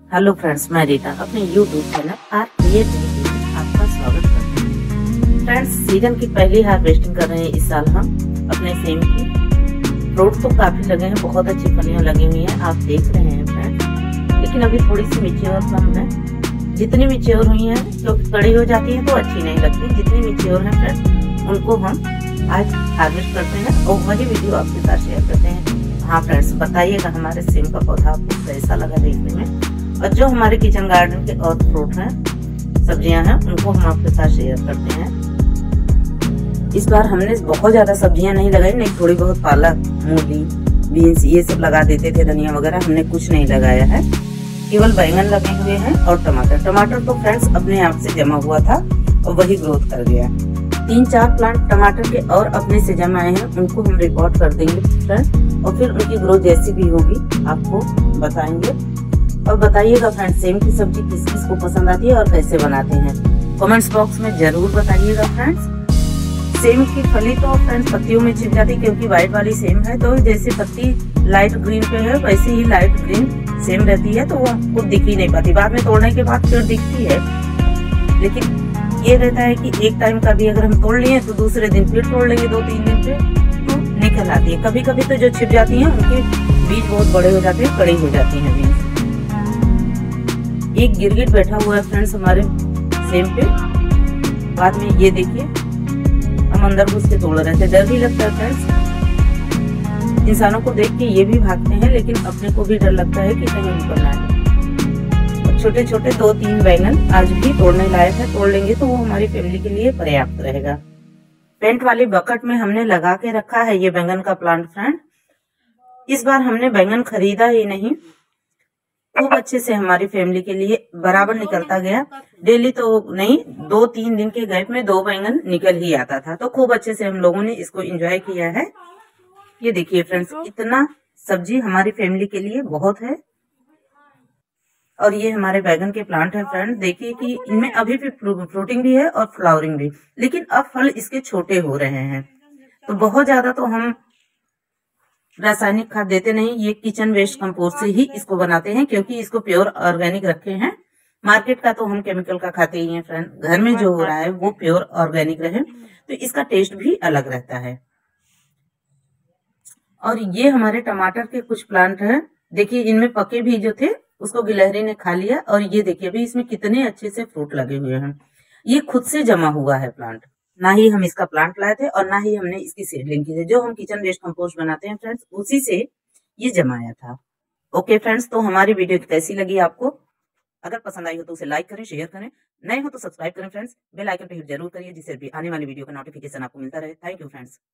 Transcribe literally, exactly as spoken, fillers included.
Hello friends, मैं रीता अपने YouTube channel are creativity में आपका स्वागत करती हूँ। फ्रेंड्स, सीजन की पहली हार्वेस्टिंग कर रहे हैं इस साल हम अपने सेम की। फ्रूट तो काफी लगे हैं, बहुत अच्छी फलियां लगी हुई हैं, आप देख रहे हैं फ्रेंड्स। लेकिन अभी थोड़ी सी मिच्योर कम है। जितनी मिच्योर हुई है क्योंकि कड़ी हो जाती है तो अच्छी नहीं लगती, जितनी मिच्योर है फ्रेंड्स उनको हम आज हार्वेस्ट करते हैं और वही वीडियो आपके साथ शेयर करते हैं। हाँ फ्रेंड्स, बताइएगा हमारे सेम का पौधा आपको कैसा लगा देखने में, और जो हमारे किचन गार्डन के और फ्रूट हैं, सब्जियां हैं, उनको हम आपके साथ शेयर करते हैं। इस बार हमने बहुत ज्यादा सब्जियां नहीं लगाई, नहीं थोड़ी बहुत पालक, मूली, बीन्स ये सब लगा देते थे, धनिया वगैरह हमने कुछ नहीं लगाया है। केवल बैंगन लगे हुए हैं और टमाटर। टमाटर तो फ्रेंड्स अपने आप से जमा हुआ था और वही ग्रोथ कर गया। तीन चार प्लांट टमाटर के और अपने से जमा आए हैं, उनको हम रिकॉर्ड कर देंगे फ्रेंड्स, और फिर उनकी ग्रोथ जैसी भी होगी आपको बताएंगे। और बताइएगा फ्रेंड्स, सेम की सब्जी किस किस को पसंद आती है और कैसे बनाते हैं, कमेंट्स बॉक्स में जरूर बताइएगा फ्रेंड्स। सेम की फली तो फ्रेंड्स पत्तियों में छिप जाती है, क्योंकि व्हाइट वाली सेम है तो जैसे पत्ती लाइट ग्रीन पे है वैसे ही लाइट ग्रीन सेम रहती है, तो वो हमको दिख ही नहीं पाती। बाद में तोड़ने के बाद फिर दिखती है, लेकिन ये रहता है कि एक टाइम का भी अगर हम तोड़ लिए तो दूसरे दिन फिर तोड़ लेंगे, दो तीन दिन पे तो निकल आती है। कभी कभी तो जो छिप जाती है उनके बीज बहुत बड़े हो जाते हैं, कड़ी हो जाती है बीज। एक गिरगिट बैठा हुआ है फ्रेंड्स हमारे सेम पे। बाद में ये देखिए हम अंदर घुस के तोड़ रहे थे, डर भी लगता है फ्रेंड्स। इंसानों को देख के ये भी भागते हैं, लेकिन अपने को भी डर लगता है कि कहीं निकलना है। छोटे छोटे दो तीन बैंगन आज भी तोड़ने लायक है, तोड़ लेंगे तो वो हमारी फैमिली के लिए पर्याप्त रहेगा। पेंट वाली बकेट में हमने लगा के रखा है ये बैंगन का प्लांट फ्रेंड। इस बार हमने बैंगन खरीदा ही नहीं, खूब अच्छे से हमारी फैमिली के लिए बराबर निकलता गया। डेली तो नहीं, दो तीन दिन के गैप में दो बैंगन निकल ही आता था, तो खूब अच्छे से हम लोगों ने इसको एंजॉय किया है। ये देखिए फ्रेंड्स, इतना सब्जी हमारी फैमिली के लिए बहुत है। और ये हमारे बैगन के प्लांट है फ्रेंड। देखिए कि इनमें अभी भी फ्रूटिंग भी है और फ्लावरिंग भी, लेकिन अब फल इसके छोटे हो रहे हैं। तो बहुत ज्यादा तो हम रासायनिक खाद देते नहीं, ये किचन वेस्ट कंपोस्ट से ही इसको बनाते हैं, क्योंकि इसको प्योर ऑर्गेनिक रखे हैं। मार्केट का तो हम केमिकल का खाते ही हैं फ्रेंड, घर में जो हो रहा है वो प्योर ऑर्गेनिक रहे तो इसका टेस्ट भी अलग रहता है। और ये हमारे टमाटर के कुछ प्लांट हैं, देखिए इनमें पके भी जो थे उसको गिलहरी ने खा लिया। और ये देखिए अभी इसमें कितने अच्छे से फ्रूट लगे हुए हैं। ये खुद से जमा हुआ है प्लांट, ना ही हम इसका प्लांट लाए थे और ना ही हमने इसकी सीडलिंग की थी। जो हम किचन वेस्ट कंपोस्ट बनाते हैं फ्रेंड्स, उसी से ये जमाया था। ओके फ्रेंड्स, तो हमारी वीडियो कैसी लगी आपको? अगर पसंद आई हो तो उसे लाइक करें, शेयर करें, नए हो तो सब्सक्राइब करें फ्रेंड्स। बेल आइकन पे हिट जरूर करिए, जिससे भी आने वाली वीडियो का नोटिफिकेशन आपको मिलता रहे। Thank you friends.